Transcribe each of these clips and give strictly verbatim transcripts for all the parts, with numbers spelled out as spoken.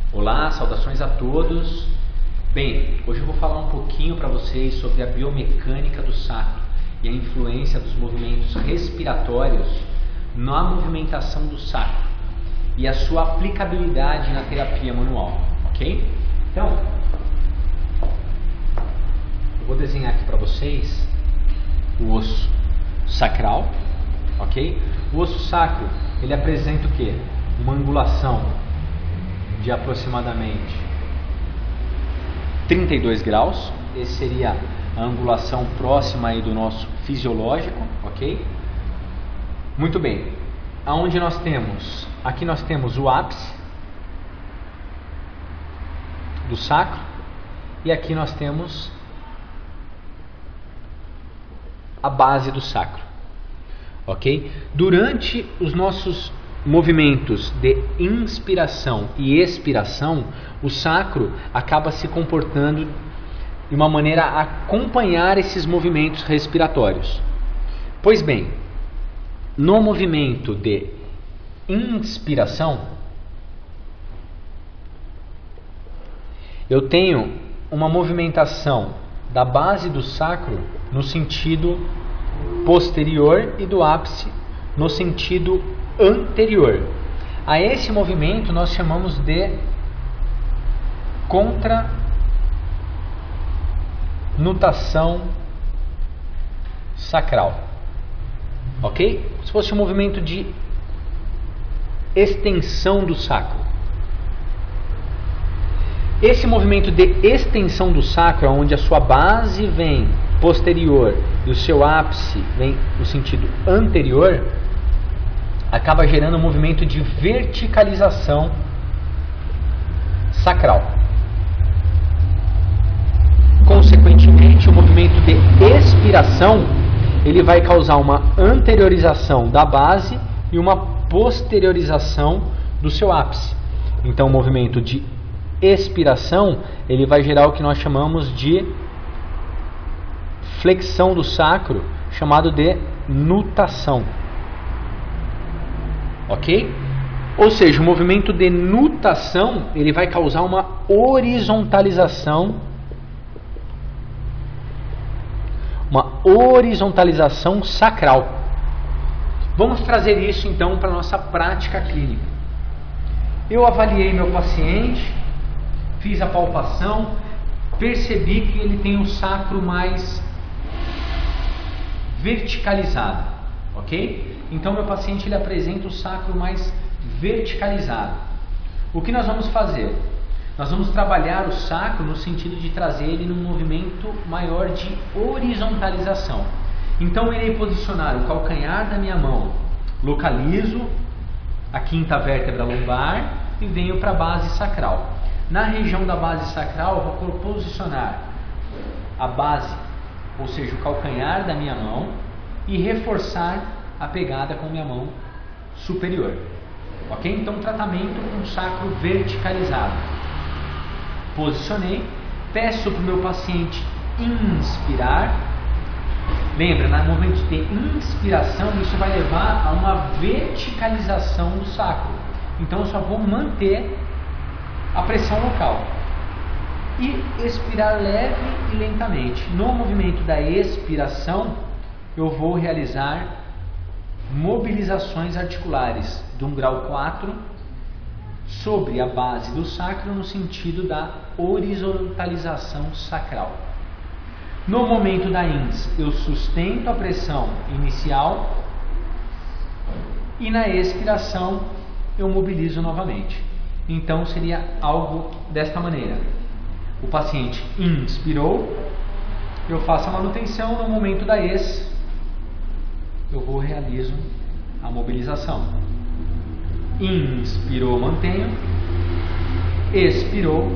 Olá, saudações a todos. Bem, hoje eu vou falar um pouquinho para vocês sobre a biomecânica do sacro e a influência dos movimentos respiratórios na movimentação do sacro e a sua aplicabilidade na terapia manual, ok? Então, eu vou desenhar aqui para vocês o osso sacral, ok? O osso sacro, ele apresenta o quê? Uma angulação de aproximadamente trinta e dois graus. Esse seria a angulação próxima aí do nosso fisiológico, ok? Muito bem. Aonde nós temos? Aqui nós temos o ápice do sacro e aqui nós temos a base do sacro, ok? Durante os nossos movimentos de inspiração e expiração, o sacro acaba se comportando de uma maneira a acompanhar esses movimentos respiratórios. Pois bem, no movimento de inspiração, eu tenho uma movimentação da base do sacro no sentido posterior e do ápice no sentido anterior. A esse movimento nós chamamos de contranutação sacral, ok? Se fosse um movimento de extensão do sacro. Esse movimento de extensão do sacro, onde a sua base vem posterior e o seu ápice vem no sentido anterior, acaba gerando um movimento de verticalização sacral. Consequentemente, o movimento de expiração, ele vai causar uma anteriorização da base e uma posteriorização do seu ápice. Então, o movimento de expiração, ele vai gerar o que nós chamamos de flexão do sacro, chamado de nutação. Ok? Ou seja, o movimento de nutação, ele vai causar uma horizontalização, uma horizontalização sacral. Vamos trazer isso então para a nossa prática clínica. Eu avaliei meu paciente, fiz a palpação, percebi que ele tem o sacro mais verticalizado, ok? Então meu paciente ele apresenta o sacro mais verticalizado. O que nós vamos fazer? Nós vamos trabalhar o sacro no sentido de trazer ele num movimento maior de horizontalização. Então eu irei posicionar o calcanhar da minha mão, localizo a quinta vértebra lombar e venho para a base sacral. Na região da base sacral eu vou posicionar a base, ou seja, o calcanhar da minha mão, e reforçar a pegada com minha mão superior, ok? Então, tratamento com sacro verticalizado. Posicionei, peço para o meu paciente inspirar. Lembra, no momento de inspiração, isso vai levar a uma verticalização do sacro. Então, eu só vou manter a pressão local. E expirar leve e lentamente. No movimento da expiração, eu vou realizar mobilizações articulares de um grau quatro sobre a base do sacro no sentido da horizontalização sacral. No momento da ins, eu sustento a pressão inicial e na expiração eu mobilizo novamente. Então seria algo desta maneira. O paciente inspirou, eu faço a manutenção. No momento da ex, eu vou realizo a mobilização. Inspirou, mantenho. Expirou,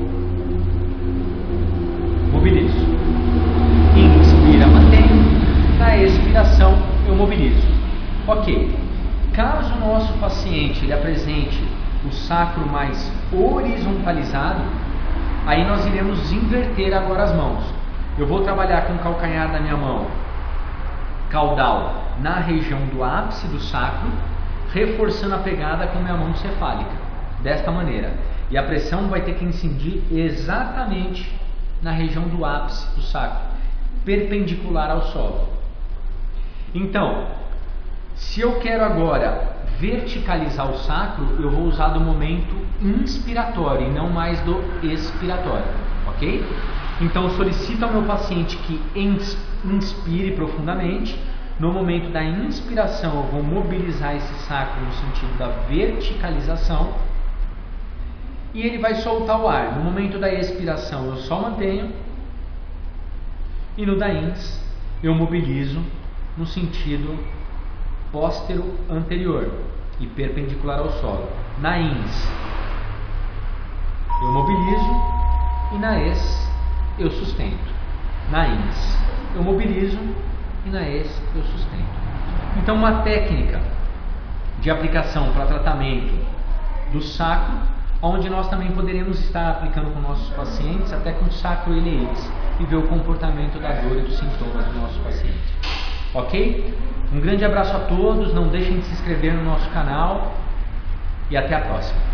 mobilizo. Inspira, mantenho. Na expiração, eu mobilizo. Ok. Caso o nosso paciente ele apresente o sacro mais horizontalizado, aí nós iremos inverter agora as mãos. Eu vou trabalhar com o calcanhar da minha mão caudal na região do ápice do sacro, reforçando a pegada com minha mão cefálica, desta maneira. E a pressão vai ter que incidir exatamente na região do ápice do sacro, perpendicular ao solo. Então, se eu quero agora verticalizar o sacro, eu vou usar do momento inspiratório e não mais do expiratório, ok? Então, eu solicito ao meu paciente que inspire profundamente. No momento da inspiração, eu vou mobilizar esse sacro no sentido da verticalização e ele vai soltar o ar. No momento da expiração, eu só mantenho e no da ins, eu mobilizo no sentido póstero anterior e perpendicular ao solo. Na ins, eu mobilizo e na ex, eu sustento. Na ins, eu mobilizo e na ex, eu sustento. Então, uma técnica de aplicação para tratamento do sacro, onde nós também poderemos estar aplicando com nossos pacientes, até com sacroiliites, e ver o comportamento da dor e dos sintomas do nosso paciente. Ok? Um grande abraço a todos, não deixem de se inscrever no nosso canal e até a próxima.